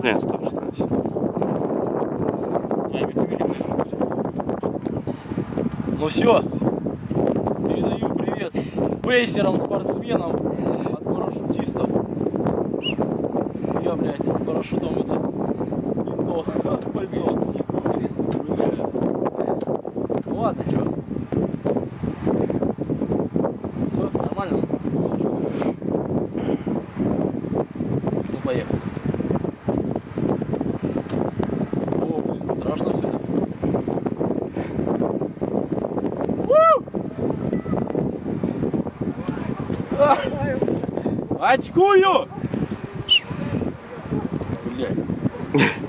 Нет, стоп, что все. Ну все, передаю привет пейсерам, спортсменам от парашютистов. Я, блядь, с парашютом это не то, пальто. Ну ладно, чё? Все, нормально? Ну поехали. О, блин, страшно все. Очкую! Блядь.